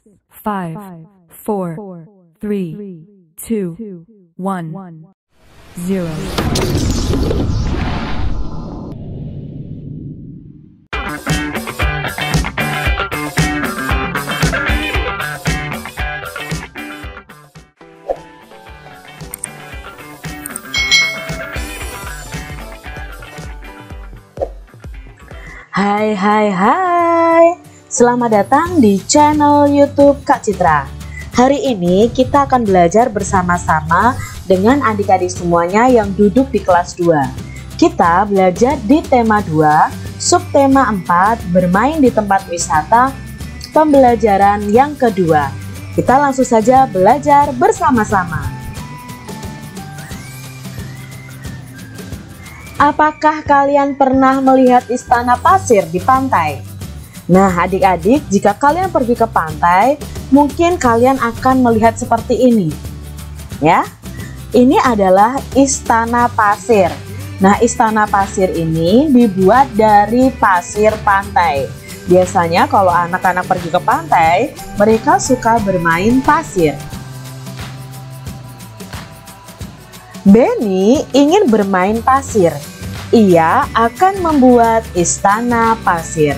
5, 4, 3, 2, 1, 0. Hai, selamat datang di channel YouTube Kak Citra. Hari ini kita akan belajar bersama-sama dengan adik-adik semuanya yang duduk di kelas 2. Kita belajar di tema 2, subtema 4, bermain di tempat wisata, pembelajaran yang kedua. Kita langsung saja belajar bersama-sama. Apakah kalian pernah melihat istana pasir di pantai? Nah, adik-adik, jika kalian pergi ke pantai, mungkin kalian akan melihat seperti ini. Ya, ini adalah istana pasir. Nah, istana pasir ini dibuat dari pasir pantai. Biasanya kalau anak-anak pergi ke pantai, mereka suka bermain pasir. Benny ingin bermain pasir. Ia akan membuat istana pasir.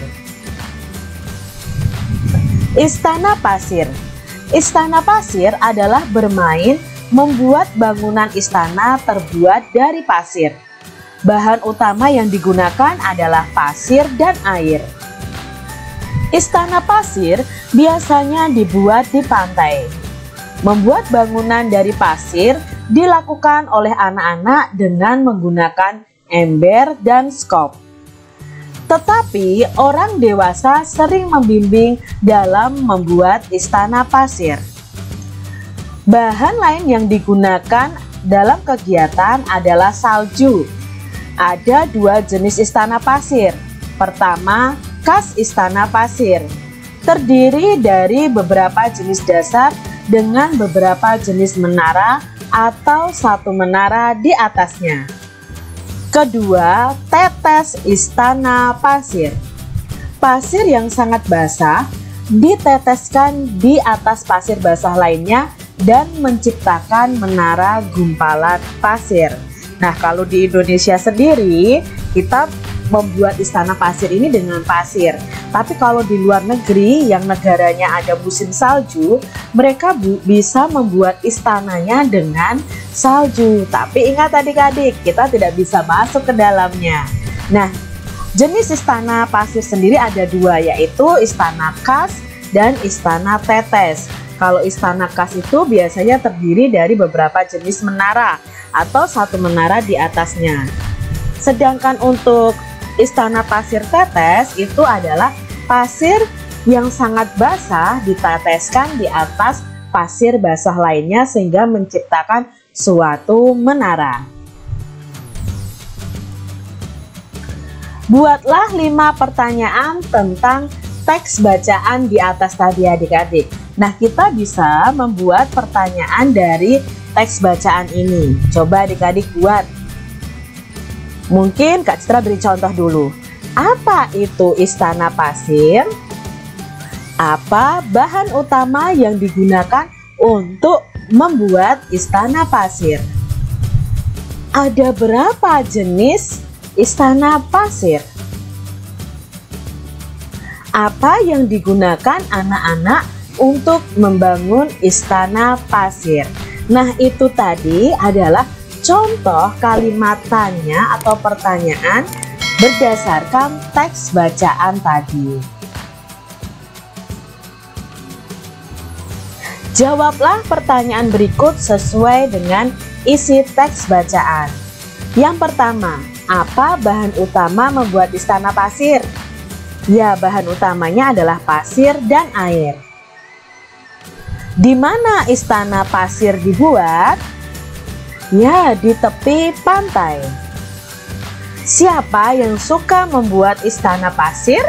Istana pasir. Istana pasir adalah bermain membuat bangunan istana terbuat dari pasir. Bahan utama yang digunakan adalah pasir dan air. Istana pasir biasanya dibuat di pantai. Membuat bangunan dari pasir dilakukan oleh anak-anak dengan menggunakan ember dan skop. Tetapi orang dewasa sering membimbing dalam membuat istana pasir. Bahan lain yang digunakan dalam kegiatan adalah salju. Ada dua jenis istana pasir. Pertama, kas istana pasir. Terdiri dari beberapa jenis dasar dengan beberapa jenis menara atau satu menara di atasnya. Kedua, tetes istana pasir. Pasir yang sangat basah diteteskan di atas pasir basah lainnya dan menciptakan menara gumpalan pasir. Nah, kalau di Indonesia sendiri, kita membuat istana pasir ini dengan pasir. Tapi kalau di luar negeri yang negaranya ada musim salju, mereka bisa membuat istananya dengan salju. Tapi ingat adik-adik, kita tidak bisa masuk ke dalamnya. Nah, jenis istana pasir sendiri ada dua, yaitu istana kas dan istana tetes. Kalau istana kas itu biasanya terdiri dari beberapa jenis menara atau satu menara di atasnya. Sedangkan untuk istana pasir tetes itu adalah pasir yang sangat basah diteteskan di atas pasir basah lainnya sehingga menciptakan suatu menara. Buatlah 5 pertanyaan tentang teks bacaan di atas tadi adik-adik. Nah, kita bisa membuat pertanyaan dari teks bacaan ini. Coba adik-adik buat. Mungkin Kak Citra beri contoh dulu. Apa itu istana pasir? Apa bahan utama yang digunakan untuk membuat istana pasir? Ada berapa jenis istana pasir? Apa yang digunakan anak-anak untuk membangun istana pasir? Nah, itu tadi adalah contoh kalimat tanya atau pertanyaan berdasarkan teks bacaan tadi. Jawablah pertanyaan berikut sesuai dengan isi teks bacaan. Yang pertama, apa bahan utama membuat istana pasir? Ya, bahan utamanya adalah pasir dan air. Di mana istana pasir dibuat? Ya, di tepi pantai. Siapa yang suka membuat istana pasir?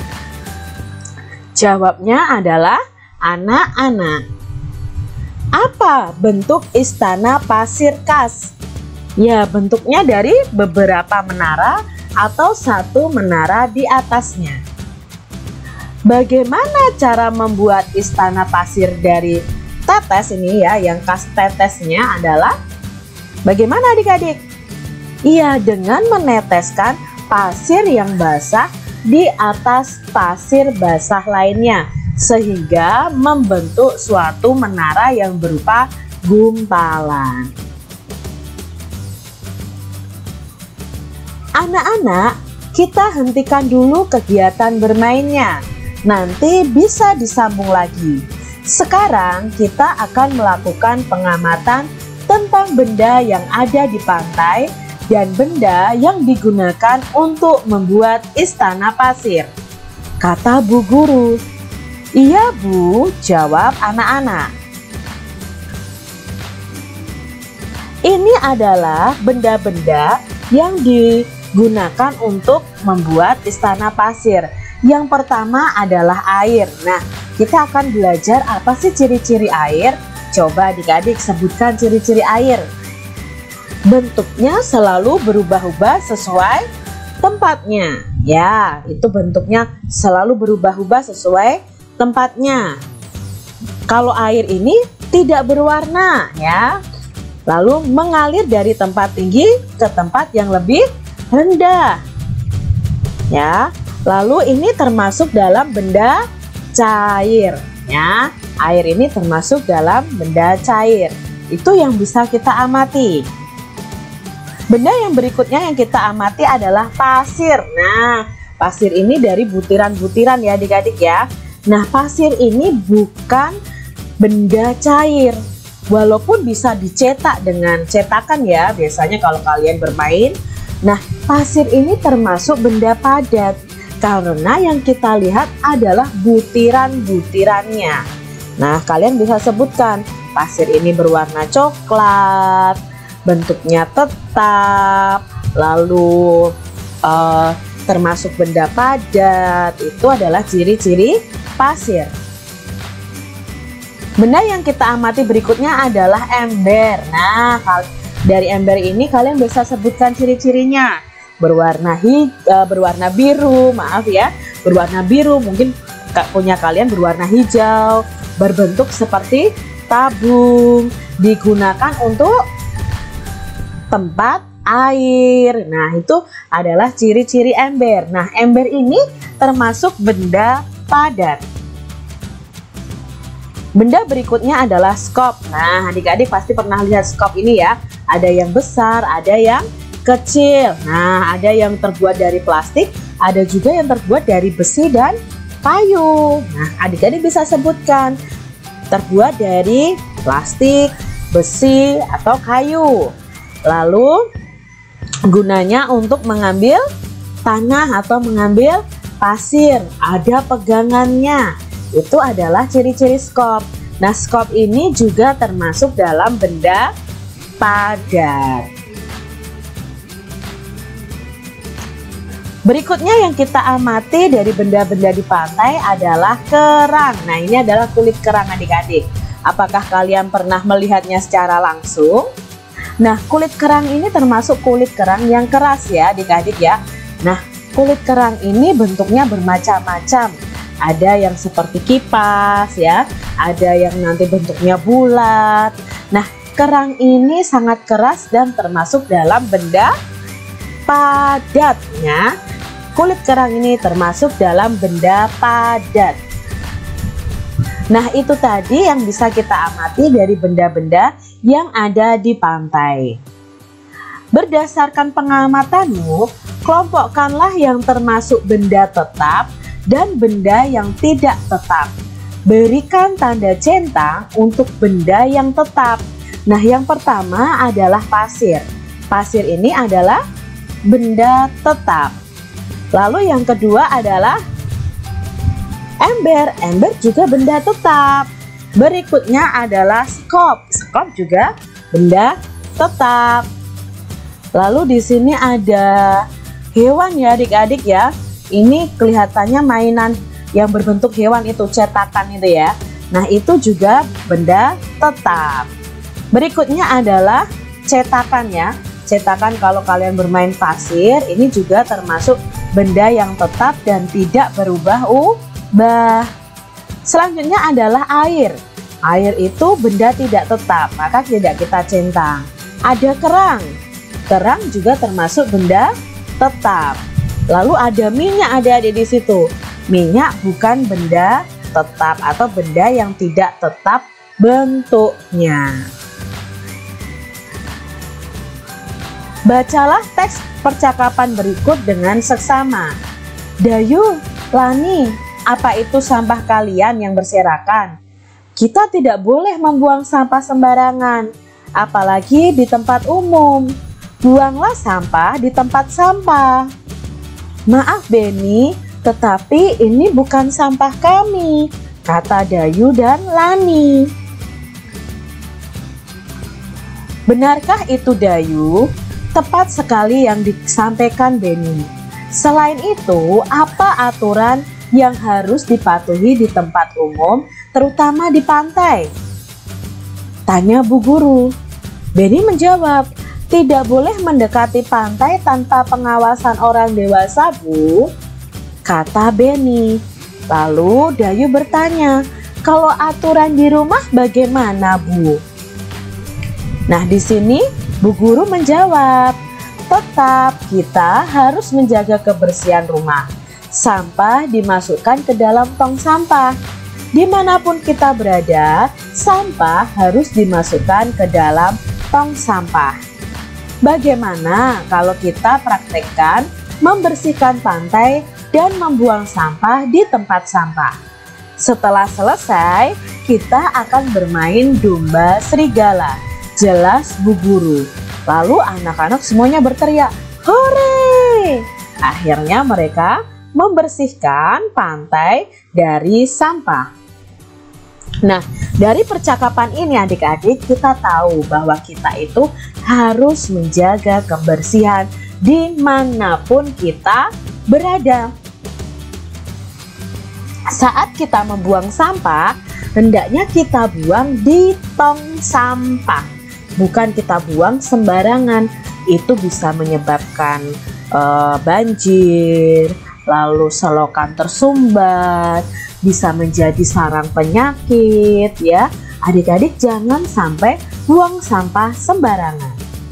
Jawabnya adalah anak-anak. Apa bentuk istana pasir kas? Ya, bentuknya dari beberapa menara atau satu menara di atasnya. Bagaimana cara membuat istana pasir dari tetes ini ya, yang khas tetesnya adalah bagaimana adik-adik? Iya, dengan meneteskan pasir yang basah di atas pasir basah lainnya, sehingga membentuk suatu menara yang berupa gumpalan. Anak-anak, kita hentikan dulu kegiatan bermainnya. Nanti bisa disambung lagi. Sekarang kita akan melakukan pengamatan tentang benda yang ada di pantai dan benda yang digunakan untuk membuat istana pasir. Kata Bu Guru. Iya Bu, jawab anak-anak. Ini adalah benda-benda yang digunakan untuk membuat istana pasir. Yang pertama adalah air. Nah, kita akan belajar apa sih ciri-ciri air. Coba adik-adik sebutkan ciri-ciri air. Bentuknya selalu berubah-ubah sesuai tempatnya. Ya, itu bentuknya selalu berubah-ubah sesuai tempatnya. Kalau air ini tidak berwarna ya, lalu mengalir dari tempat tinggi ke tempat yang lebih rendah. Ya, lalu ini termasuk dalam benda cair ya. Air ini termasuk dalam benda cair. Itu yang bisa kita amati. Benda yang berikutnya yang kita amati adalah pasir. Nah, pasir ini dari butiran-butiran ya adik-adik ya. Nah, pasir ini bukan benda cair. Walaupun bisa dicetak dengan cetakan ya, biasanya kalau kalian bermain. Nah, pasir ini termasuk benda padat karena yang kita lihat adalah butiran-butirannya. Nah, kalian bisa sebutkan pasir ini berwarna coklat, bentuknya tetap, lalu termasuk benda padat. Itu adalah ciri-ciri pasir. Benda yang kita amati berikutnya adalah ember. Nah, dari ember ini kalian bisa sebutkan ciri-cirinya. Berwarna biru, maaf ya, berwarna biru. Mungkin punya kalian berwarna hijau, berbentuk seperti tabung, digunakan untuk tempat air. Nah, itu adalah ciri-ciri ember. Nah, ember ini termasuk benda padat. Benda berikutnya adalah skop. Nah, adik-adik pasti pernah lihat skop ini ya. Ada yang besar, ada yang kecil. Nah, ada yang terbuat dari plastik, ada juga yang terbuat dari besi dan kayu. Nah, adik-adik bisa sebutkan terbuat dari plastik, besi, atau kayu. Lalu gunanya untuk mengambil tanah atau mengambil pasir, ada pegangannya. Itu adalah ciri-ciri skop. Nah, skop ini juga termasuk dalam benda padat. Berikutnya yang kita amati dari benda-benda di pantai adalah kerang. Nah, ini adalah kulit kerang adik-adik. Apakah kalian pernah melihatnya secara langsung? Nah, kulit kerang ini termasuk kulit kerang yang keras ya adik-adik ya. Nah, kulit kerang ini bentuknya bermacam-macam. Ada yang seperti kipas ya, ada yang nanti bentuknya bulat. Nah, kerang ini sangat keras dan termasuk dalam benda padatnya. Kulit kerang ini termasuk dalam benda padat. Nah, itu tadi yang bisa kita amati dari benda-benda yang ada di pantai. Berdasarkan pengamatanmu, kelompokkanlah yang termasuk benda tetap dan benda yang tidak tetap. Berikan tanda centang untuk benda yang tetap. Nah, yang pertama adalah pasir. Pasir ini adalah benda tetap. Lalu yang kedua adalah ember. Ember juga benda tetap. Berikutnya adalah skop. Skop juga benda tetap. Lalu di sini ada hewan ya adik-adik ya. Ini kelihatannya mainan yang berbentuk hewan itu, cetakan itu ya. Nah, itu juga benda tetap. Berikutnya adalah cetakan ya. Cetakan kalau kalian bermain pasir, ini juga termasuk benda yang tetap dan tidak berubah Bah. Selanjutnya adalah air. Air itu benda tidak tetap, maka tidak kita centang. Ada kerang. Kerang juga termasuk benda tetap. Lalu ada minyak adik-adik di situ. Minyak bukan benda tetap atau benda yang tidak tetap bentuknya. Bacalah teks percakapan berikut dengan seksama. Dayu, Lani, apa itu sampah kalian yang berserakan? Kita tidak boleh membuang sampah sembarangan, apalagi di tempat umum. Buanglah sampah di tempat sampah. Maaf Beni, tetapi ini bukan sampah kami, kata Dayu dan Lani. Benarkah itu Dayu? Tepat sekali yang disampaikan Beni. Selain itu, apa aturan yang harus dipatuhi di tempat umum, terutama di pantai? Tanya Bu Guru. Beni menjawab, tidak boleh mendekati pantai tanpa pengawasan orang dewasa, Bu, kata Beni. Lalu Dayu bertanya, kalau aturan di rumah bagaimana, Bu? Nah, di sini Bu Guru menjawab, tetap kita harus menjaga kebersihan rumah. Sampah dimasukkan ke dalam tong sampah. Dimanapun kita berada, sampah harus dimasukkan ke dalam tong sampah. Bagaimana kalau kita praktekkan membersihkan pantai dan membuang sampah di tempat sampah? Setelah selesai, kita akan bermain domba serigala. Jelas Bu Guru. Lalu anak-anak semuanya berteriak, hore! Akhirnya mereka membersihkan pantai dari sampah. Nah, dari percakapan ini adik-adik kita tahu bahwa kita itu harus menjaga kebersihan dimanapun kita berada. Saat kita membuang sampah, hendaknya kita buang di tong sampah. Bukan kita buang sembarangan, itu bisa menyebabkan banjir, lalu selokan tersumbat, bisa menjadi sarang penyakit ya. Adik-adik jangan sampai buang sampah sembarangan.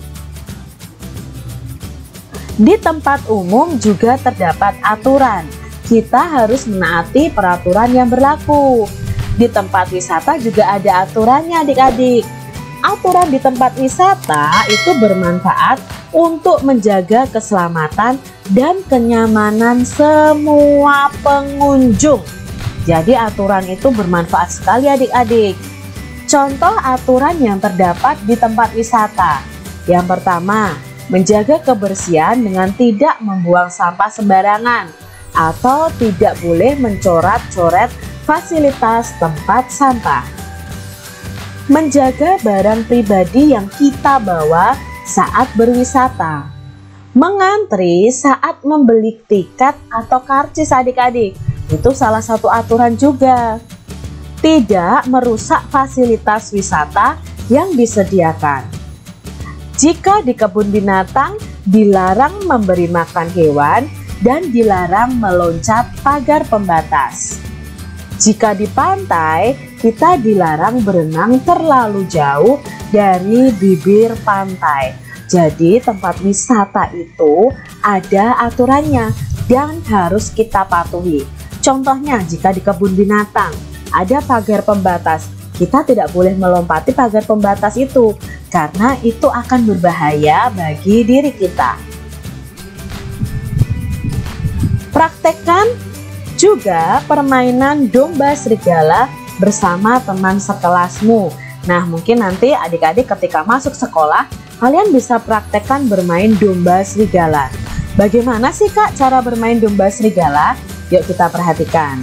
Di tempat umum juga terdapat aturan. Kita harus menaati peraturan yang berlaku. Di tempat wisata juga ada aturannya adik-adik. Aturan di tempat wisata itu bermanfaat untuk menjaga keselamatan dan kenyamanan semua pengunjung. Jadi aturan itu bermanfaat sekali adik-adik. Contoh aturan yang terdapat di tempat wisata. Yang pertama, menjaga kebersihan dengan tidak membuang sampah sembarangan atau tidak boleh mencoret-coret fasilitas tempat sampah. Menjaga barang pribadi yang kita bawa saat berwisata. Mengantri saat membeli tiket atau karcis adik-adik. Itu salah satu aturan juga. Tidak merusak fasilitas wisata yang disediakan. Jika di kebun binatang dilarang memberi makan hewan dan dilarang meloncat pagar pembatas. Jika di pantai, kita dilarang berenang terlalu jauh dari bibir pantai. Jadi tempat wisata itu ada aturannya dan harus kita patuhi. Contohnya jika di kebun binatang ada pagar pembatas, kita tidak boleh melompati pagar pembatas itu karena itu akan berbahaya bagi diri kita. Praktekkan juga permainan domba serigala bersama teman sekelasmu. Nah, mungkin nanti adik-adik ketika masuk sekolah, kalian bisa praktekkan bermain domba serigala. Bagaimana sih Kak cara bermain domba serigala? Yuk kita perhatikan.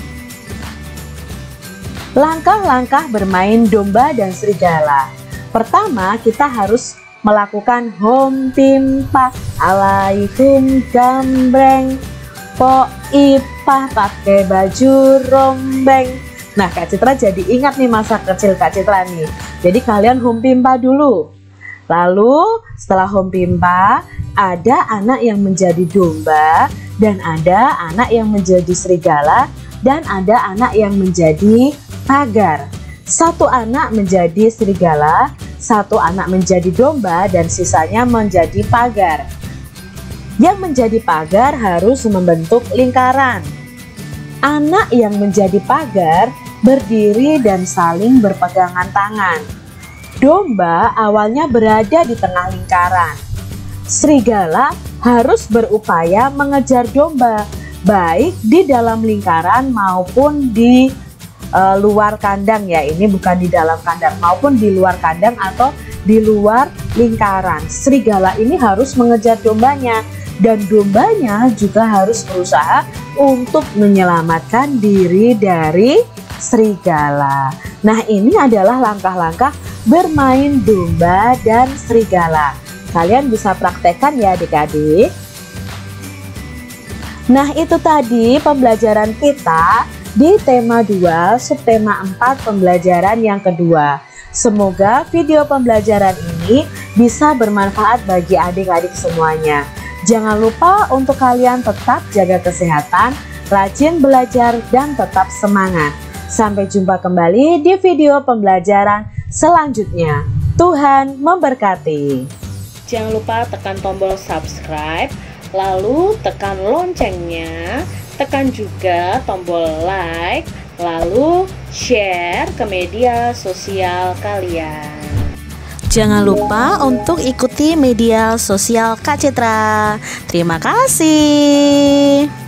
Langkah-langkah bermain domba dan serigala. Pertama, kita harus melakukan hom pimpa alaikum gambreng po ipah pakai baju rombeng. Nah, Kak Citra jadi ingat nih masa kecil Kak Citra nih. Jadi kalian hom pimpa dulu. Lalu setelah hom pimpa, ada anak yang menjadi domba dan ada anak yang menjadi serigala dan ada anak yang menjadi pagar. Satu anak menjadi serigala, satu anak menjadi domba, dan sisanya menjadi pagar. Yang menjadi pagar harus membentuk lingkaran. Anak yang menjadi pagar berdiri dan saling berpegangan tangan. Domba awalnya berada di tengah lingkaran. Serigala harus berupaya mengejar domba, baik di dalam lingkaran maupun di luar kandang ya. Ini bukan di dalam kandang, maupun di luar kandang atau di luar lingkaran. Serigala ini harus mengejar dombanya, dan dombanya juga harus berusaha untuk menyelamatkan diri dari serigala. Nah, ini adalah langkah-langkah bermain domba dan serigala. Kalian bisa praktekkan ya adik-adik. Nah, itu tadi pembelajaran kita di tema 2 subtema 4 pembelajaran yang kedua. Semoga video pembelajaran ini bisa bermanfaat bagi adik-adik semuanya. Jangan lupa untuk kalian tetap jaga kesehatan, rajin belajar, dan tetap semangat. Sampai jumpa kembali di video pembelajaran selanjutnya. Tuhan memberkati. Jangan lupa tekan tombol subscribe, lalu tekan loncengnya, tekan juga tombol like, lalu share ke media sosial kalian. Jangan lupa untuk ikuti media sosial Kak Citra. Terima kasih.